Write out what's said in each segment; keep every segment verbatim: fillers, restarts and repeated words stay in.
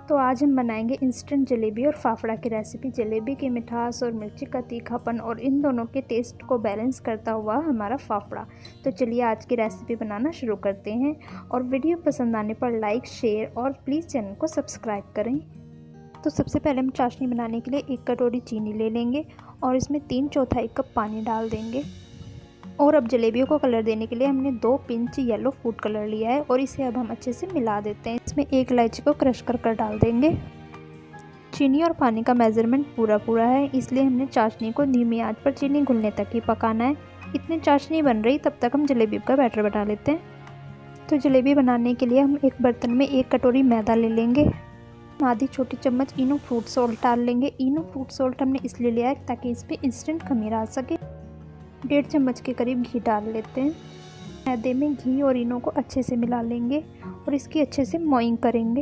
तो आज हम बनाएंगे इंस्टेंट जलेबी और फाफड़ा की रेसिपी। जलेबी की मिठास और मिर्ची का तीखापन और इन दोनों के टेस्ट को बैलेंस करता हुआ हमारा फाफड़ा। तो चलिए आज की रेसिपी बनाना शुरू करते हैं और वीडियो पसंद आने पर लाइक, शेयर और प्लीज़ चैनल को सब्सक्राइब करें। तो सबसे पहले हम चाशनी बनाने के लिए एक कटोरी चीनी ले लेंगे और इसमें तीन चौथाई कप पानी डाल देंगे। और अब जलेबियों को कलर देने के लिए हमने दो पिंच येलो फूड कलर लिया है और इसे अब हम अच्छे से मिला देते हैं। इसमें एक इलायची को क्रश कर कर डाल देंगे। चीनी और पानी का मेज़रमेंट पूरा पूरा है, इसलिए हमने चाशनी को धीमी आंच पर चीनी घुलने तक ही पकाना है। इतनी चाशनी बन रही तब तक हम जलेबी का बैटर बना लेते हैं। तो जलेबी बनाने के लिए हम एक बर्तन में एक कटोरी मैदा ले लेंगे। आधी छोटी चम्मच इनो फ्रूट सॉल्ट डाल लेंगे। इनो फ्रूट सॉल्ट हमने इसलिए लिया है ताकि इस पर इंस्टेंट खमीर आ सके। डेढ़ चम्मच के करीब घी डाल लेते हैं। मैदे में घी और इनो को अच्छे से मिला लेंगे और इसकी अच्छे से मोइंग करेंगे।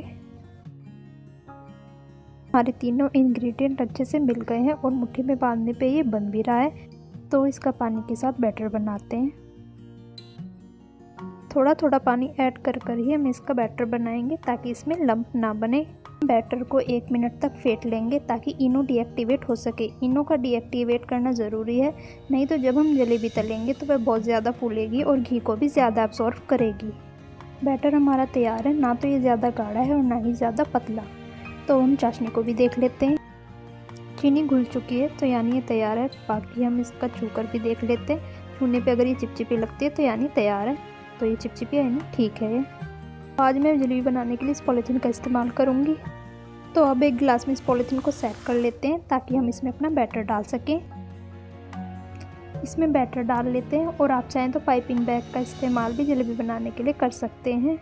हमारे तीनों इंग्रेडिएंट अच्छे से मिल गए हैं और मुट्ठी में बांधने पे ये बन भी रहा है। तो इसका पानी के साथ बैटर बनाते हैं। थोड़ा थोड़ा पानी ऐड कर कर ही हम इसका बैटर बनाएंगे ताकि इसमें लंप ना बने। बैटर को एक मिनट तक फेंट लेंगे ताकि इनो डीएक्टिवेट हो सके। इनो का डीएक्टिवेट करना ज़रूरी है, नहीं तो जब हम जलेबी तलेंगे तो वह बहुत ज़्यादा फूलेगी और घी को भी ज़्यादा अब्सॉर्ब करेगी। बैटर हमारा तैयार है, ना तो ये ज़्यादा गाढ़ा है और ना ही ज़्यादा पतला। तो हम चाशनी को भी देख लेते हैं। चीनी घुल चुकी है तो यानी ये तैयार है। बाकी हम इसका छू कर भी देख लेते हैं। छूने पर अगर ये चिपचिपी लगती है तो यानी तैयार है। तो ये चिपचिपी है यानी ठीक है। आज मैं जलेबी बनाने के लिए इस पॉलीथीन का इस्तेमाल करूंगी। तो अब एक गिलास में इस पॉलीथीन को सेट कर लेते हैं ताकि हम इसमें अपना बैटर डाल सकें। इसमें बैटर डाल लेते हैं और आप चाहें तो पाइपिंग बैग का इस्तेमाल भी जलेबी बनाने के लिए कर सकते हैं।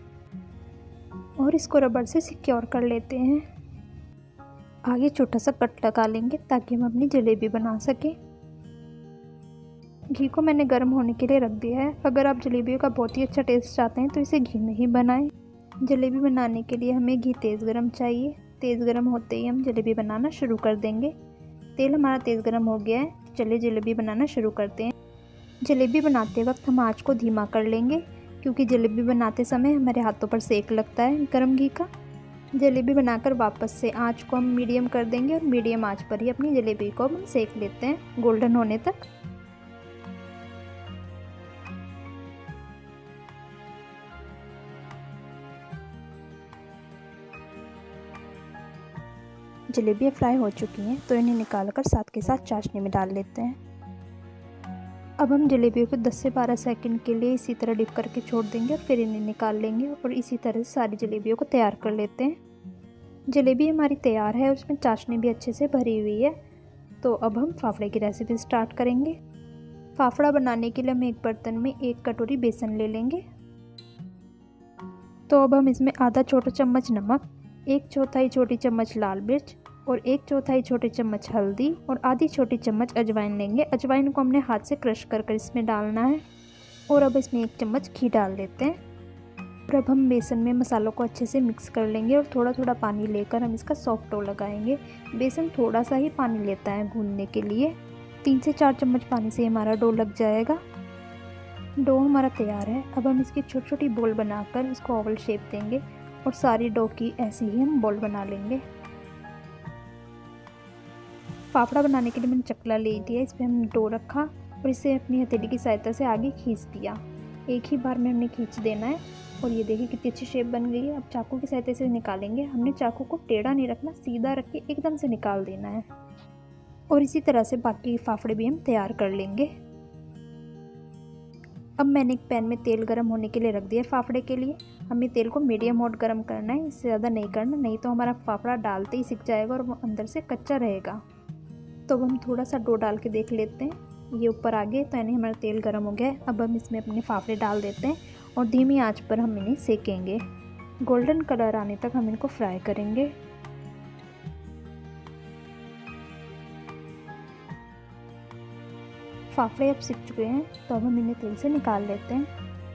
और इसको रबर से सिक्योर कर लेते हैं। आगे छोटा सा कट लगा लेंगे ताकि हम अपनी जलेबी बना सकें। घी को मैंने गर्म होने के लिए रख दिया है। अगर आप जलेबियों का बहुत ही अच्छा टेस्ट चाहते हैं तो इसे घी में ही बनाएं। जलेबी बनाने के लिए हमें घी तेज़ गरम चाहिए। तेज़ गरम होते ही हम जलेबी बनाना शुरू कर देंगे। तेल हमारा तेज़ गरम हो गया है, चलिए जलेबी बनाना शुरू करते हैं। जलेबी बनाते वक्त हम आँच को धीमा कर लेंगे क्योंकि जलेबी बनाते समय हमारे हाथों पर सेक लगता है गर्म घी का। जलेबी बनाकर वापस से आँच को हम मीडियम कर देंगे और मीडियम आँच पर ही अपनी जलेबी को हम सेक लेते हैं गोल्डन होने तक। जलेबियाँ फ्राई हो चुकी हैं तो इन्हें निकालकर साथ के साथ चाशनी में डाल लेते हैं। अब हम जलेबियों को दस से बारह सेकंड के लिए इसी तरह डिप करके छोड़ देंगे और फिर इन्हें निकाल लेंगे और इसी तरह से सारी जलेबियों को तैयार कर लेते हैं। जलेबी हमारी तैयार है, उसमें चाशनी भी अच्छे से भरी हुई है। तो अब हम फाफड़े की रेसिपी स्टार्ट करेंगे। फाफड़ा बनाने के लिए हम एक बर्तन में एक कटोरी बेसन ले लेंगे। तो अब हम इसमें आधा छोटा चम्मच नमक, एक चौथाई छोटी चम्मच लाल मिर्च और एक चौथाई छोटी चम्मच हल्दी और आधी छोटी चम्मच अजवाइन लेंगे। अजवाइन को हमने हाथ से क्रश कर कर इसमें डालना है। और अब इसमें एक चम्मच घी डाल देते हैं। और अब हम बेसन में मसालों को अच्छे से मिक्स कर लेंगे और थोड़ा थोड़ा पानी लेकर हम इसका सॉफ्ट डो लगाएंगे। बेसन थोड़ा सा ही पानी लेता है गूंदने के लिए। तीन से चार चम्मच पानी से हमारा डो लग जाएगा। डो हमारा तैयार है। अब हम इसकी छोटी छोटी बोल बनाकर इसको ओवल शेप देंगे और सारी डो की ऐसे ही हम बॉल बना लेंगे। फाफड़ा बनाने के लिए मैंने चकला ले दिया, इस पर हमने डो रखा और इसे अपनी हथेली की सहायता से आगे खींच दिया। एक ही बार में हमने खींच देना है और ये देखिए कितनी अच्छी शेप बन गई है। अब चाकू की सहायता से निकालेंगे। हमने चाकू को टेढ़ा नहीं रखना, सीधा रख के एकदम से निकाल देना है। और इसी तरह से बाकी फाफड़े भी हम तैयार कर लेंगे। अब मैंने एक पैन में तेल गरम होने के लिए रख दिया फाफड़े के लिए। हमें तेल को मीडियम हॉट गरम करना है, इससे ज़्यादा नहीं करना, नहीं तो हमारा फाफड़ा डालते ही सिक जाएगा और वो अंदर से कच्चा रहेगा। तो हम थोड़ा सा डो डाल के देख लेते हैं। ये ऊपर आ गए तो यानी हमारा तेल गरम हो गया है। अब हम इसमें अपने फाफड़े डाल देते हैं और धीमी आंच पर हम इन्हें सेकेंगे। गोल्डन कलर आने तक हम इनको फ्राई करेंगे। फाफड़े अब सिक चुके हैं तो अब हम इन्हें तेल से निकाल लेते हैं।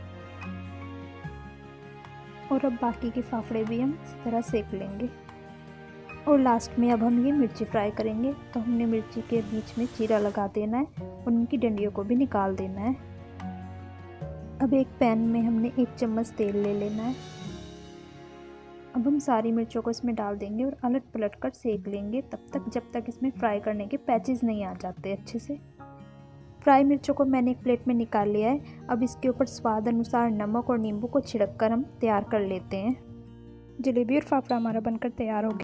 और अब बाकी के फाफड़े भी हम इस तरह सेक लेंगे। और लास्ट में अब हम ये मिर्ची फ्राई करेंगे। तो हमने मिर्ची के बीच में चीरा लगा देना है और उनकी डंडियों को भी निकाल देना है। अब एक पैन में हमने एक चम्मच तेल ले लेना है। अब हम सारी मिर्चों को इसमें डाल देंगे और अलट पलट कर सेक लेंगे तब तक जब तक इसमें फ्राई करने के पैचेस नहीं आ जाते अच्छे से। फ्राई मिर्चों को मैंने एक प्लेट में निकाल लिया है। अब इसके ऊपर स्वाद अनुसार नमक और नींबू को छिड़क कर हम तैयार कर लेते हैं। जलेबी और फाफड़ा हमारा बनकर तैयार हो गया।